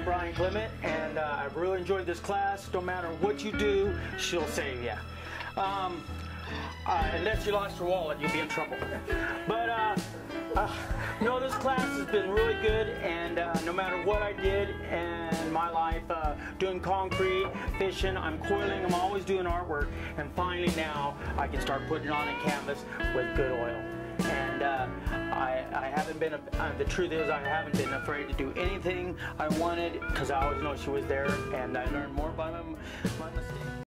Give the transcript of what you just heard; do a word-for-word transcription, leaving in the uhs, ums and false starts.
Brian Clement, and uh, I've really enjoyed this class. No matter what you do, she'll save you. Um, uh, unless you lost your wallet, you'll be in trouble. But uh, uh, no, this class has been really good, and uh, no matter what I did in my life, uh, doing concrete, fishing, I'm coiling, I'm always doing artwork, and finally now I can start putting it on a canvas with good oil. And uh, I, I haven't been, uh, the truth is I haven't been afraid to do anything I wanted because I always know she was there, and I learned more by my, my mistakes.